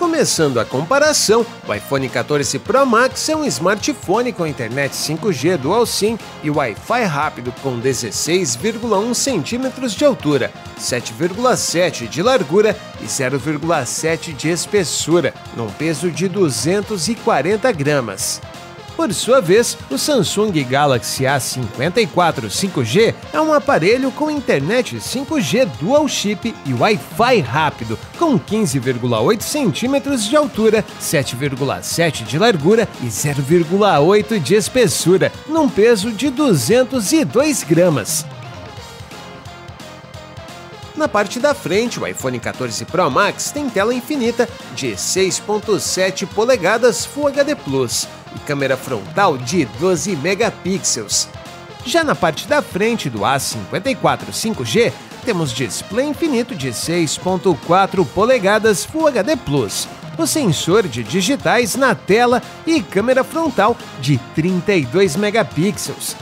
Começando a comparação, o iPhone 14 Pro Max é um smartphone com internet 5G Dual SIM e Wi-Fi rápido com 16,1 centímetros de altura, 7,7 de largura e 0,7 de espessura, num peso de 240 gramas. Por sua vez, o Samsung Galaxy A54 5G é um aparelho com internet 5G Dual Chip e Wi-Fi rápido, com 15,8 centímetros de altura, 7,7 de largura e 0,8 de espessura, num peso de 202 gramas. Na parte da frente, o iPhone 14 Pro Max tem tela infinita de 6,7 polegadas Full HD Plus e câmera frontal de 12 megapixels. Já na parte da frente do A54 5G, temos display infinito de 6,4 polegadas Full HD Plus, o sensor de digitais na tela e câmera frontal de 32 megapixels.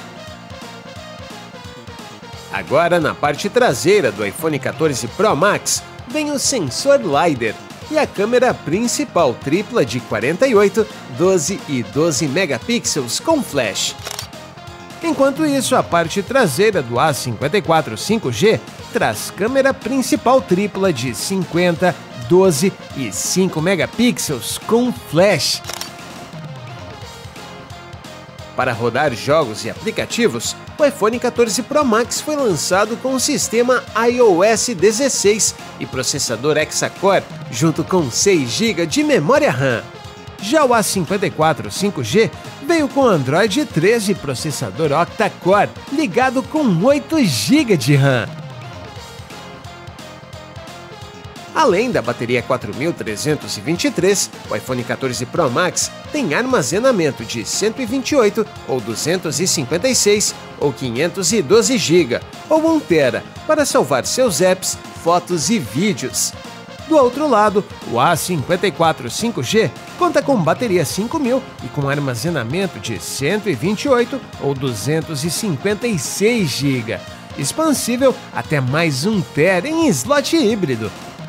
Agora, na parte traseira do iPhone 14 Pro Max, vem o sensor LiDAR e a câmera principal tripla de 48, 12 e 12 megapixels com flash. Enquanto isso, a parte traseira do A54 5G traz câmera principal tripla de 50, 12 e 5 megapixels com flash. Para rodar jogos e aplicativos, o iPhone 14 Pro Max foi lançado com o sistema iOS 16 e processador Hexa-Core, junto com 6 GB de memória RAM. Já o A54 5G veio com Android 13 e processador Octa-Core, ligado com 8 GB de RAM. Além da bateria 4323, o iPhone 14 Pro Max tem armazenamento de 128 ou 256 ou 512 GB ou 1 TB para salvar seus apps, fotos e vídeos. Do outro lado, o A54 5G conta com bateria 5000 e com armazenamento de 128 ou 256 GB, expansível até mais 1 TB em slot híbrido.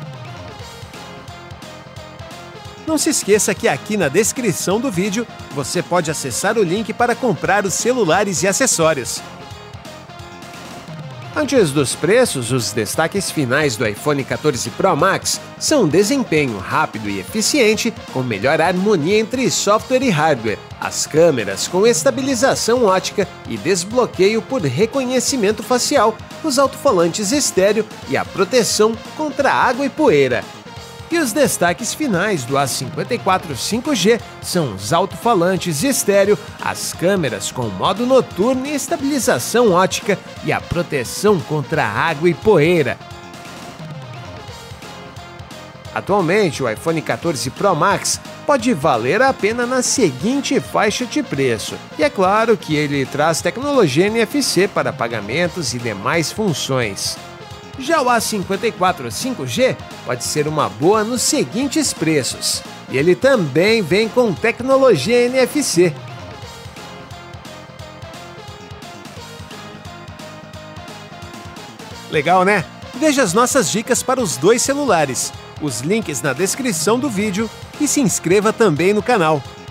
Não se esqueça que aqui na descrição do vídeo você pode acessar o link para comprar os celulares e acessórios. Antes dos preços, os destaques finais do iPhone 14 Pro Max são desempenho rápido e eficiente, com melhor harmonia entre software e hardware, as câmeras com estabilização ótica e desbloqueio por reconhecimento facial, os alto-falantes estéreo e a proteção contra água e poeira. E os destaques finais do A54 5G são os alto-falantes estéreo, as câmeras com modo noturno e estabilização ótica e a proteção contra água e poeira. Atualmente, o iPhone 14 Pro Max pode valer a pena na seguinte faixa de preço. E é claro que ele traz tecnologia NFC para pagamentos e demais funções. Já o A54 5G pode ser uma boa nos seguintes preços, e ele também vem com tecnologia NFC. Legal, né? Veja as nossas dicas para os dois celulares, os links na descrição do vídeo e se inscreva também no canal.